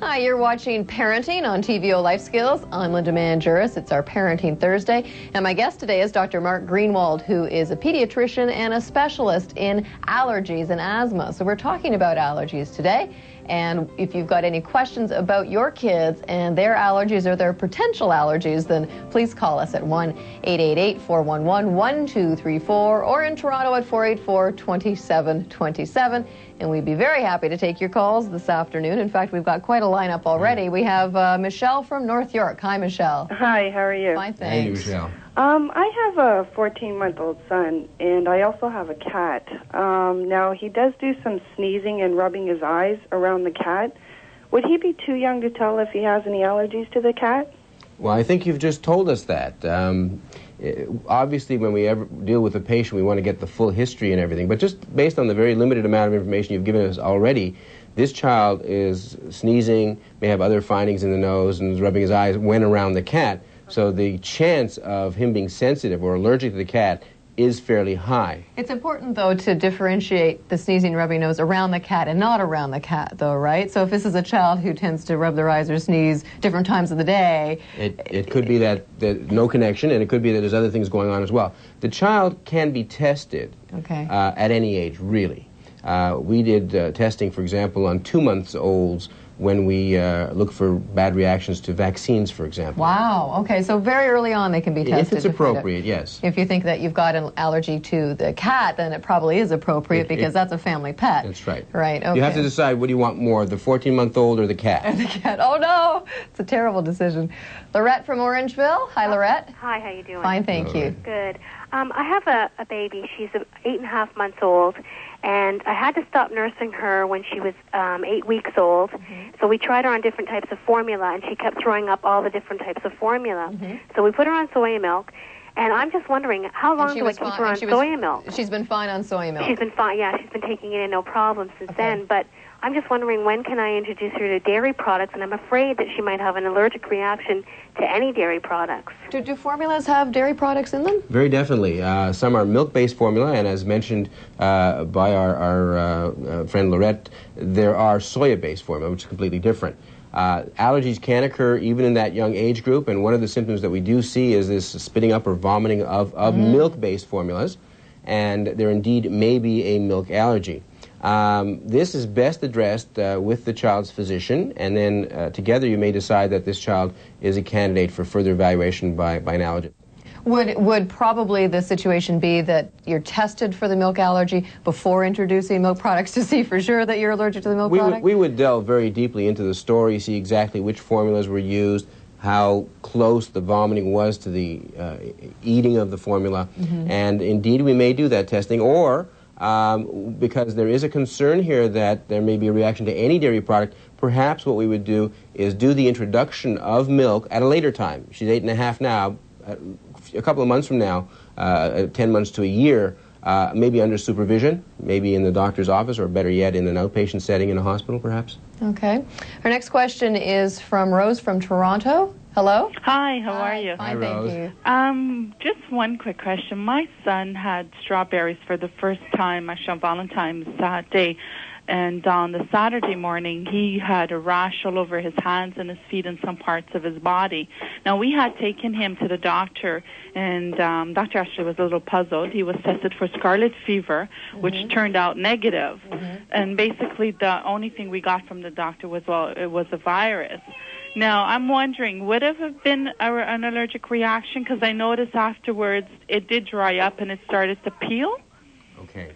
Hi, you're watching Parenting on TVO Life Skills. I'm Linda Manjuris. It's our Parenting Thursday. And my guest today is Dr. Mark Greenwald, who is a pediatrician and a specialist in allergies and asthma. So we're talking about allergies today. And if you've got any questions about your kids and their allergies or their potential allergies, then please call us at 1-888-411-1234 or in Toronto at 484-2727. And we'd be very happy to take your calls this afternoon. In fact, we've got quite a lineup already. We have Michelle from North York. Hi, Michelle. Hi, how are you? Fine, thanks. Hey, Michelle. I have a 14-month-old son, and I also have a cat. Now, he does do some sneezing and rubbing his eyes around the cat. Would he be too young to tell if he has any allergies to the cat? Well, I think you've just told us that. Obviously, when we ever deal with a patient, we want to get the full history and everything. But just based on the very limited amount of information you've given us already, this child is sneezing, may have other findings in the nose, and is rubbing his eyes when around the cat. So the chance of him being sensitive or allergic to the cat is fairly high. It's important, though, to differentiate the sneezing, rubbing nose around the cat and not around the cat, though, right? So if this is a child who tends to rub their eyes or sneeze different times of the day... It could be that no connection, and it could be that there's other things going on as well. The child can be tested at any age, really. We did testing, for example, on 2-month-olds when we look for bad reactions to vaccines, for example. Wow. Okay, so very early on they can be tested. If it's appropriate, yes. If you think that you've got an allergy to the cat, then it probably is appropriate because that's a family pet. That's right. Right, okay. You have to decide, what do you want more, the 14-month-old or the cat? The cat. Oh, no. It's a terrible decision. Lorette from Orangeville. Hi, Lorette. Hi, how you doing? Fine, thank you. Good. I have a baby. She's 8.5 months old, and I had to stop nursing her when she was 8 weeks old. So we tried her on different types of formula, and she kept throwing up all the different types of formula. So we put her on soy milk, and I'm just wondering, how long do I keep her on soy milk? She's been fine on soy milk. She's been fine, yeah. She's been taking it in no problem since then, but I'm just wondering, when can I introduce her to dairy products? And I'm afraid that she might have an allergic reaction to any dairy products. Do formulas have dairy products in them? Very definitely. Some are milk-based formula, and as mentioned by our friend Lorette, there are soya-based formula, which is completely different. Allergies can occur even in that young age group, and one of the symptoms that we do see is this spitting up or vomiting of milk-based formulas, and there indeed may be a milk allergy. This is best addressed with the child's physician, and then together you may decide that this child is a candidate for further evaluation by an allergist. Would probably the situation be that you're tested for the milk allergy before introducing milk products to see for sure that you're allergic to the milk product? We would delve very deeply into the story, see exactly which formulas were used, how close the vomiting was to the eating of the formula, and indeed we may do that testing, or because there is a concern here that there may be a reaction to any dairy product, perhaps what we would do is do the introduction of milk at a later time. She's 8.5 now. A couple of months from now, 10 months to a year, maybe under supervision, maybe in the doctor's office, or better yet, in an outpatient setting in a hospital, perhaps. Okay. Our next question is from Rose from Toronto. Hello? Hi, how are you? Fine, Rose. thank you. Just one quick question. My son had strawberries for the first time, actually on Valentine's Day, and on the Saturday morning, he had a rash all over his hands and his feet and some parts of his body. Now, we had taken him to the doctor, and doctor actually was a little puzzled. He was tested for scarlet fever, which turned out negative. And basically, the only thing we got from the doctor was, well, it was a virus. Now, I'm wondering, would it have been an allergic reaction? Because I noticed afterwards it did dry up and it started to peel. Okay.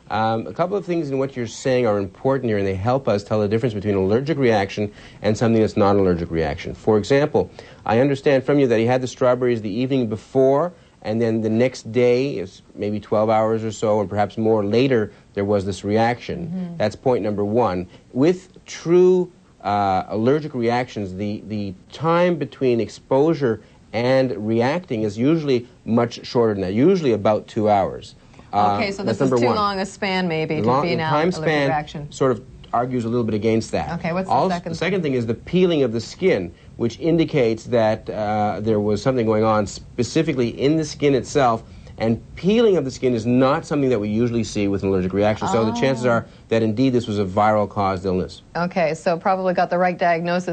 A couple of things in what you're saying are important here, and they help us tell the difference between an allergic reaction and something that's not an allergic reaction. For example, I understand from you that he had the strawberries the evening before, and then the next day, maybe 12 hours or so, and perhaps more later, there was this reaction. That's point number one. With true allergic reactions, the time between exposure and reacting is usually much shorter than that, usually about 2 hours. Okay, so this is too long a span, maybe, to be an allergic reaction. Sort of argues a little bit against that. Okay, what's the second thing? The second thing is the peeling of the skin, which indicates that there was something going on specifically in the skin itself, And peeling of the skin is not something that we usually see with an allergic reaction. So the chances are that indeed this was a viral caused illness. Okay, so probably got the right diagnosis.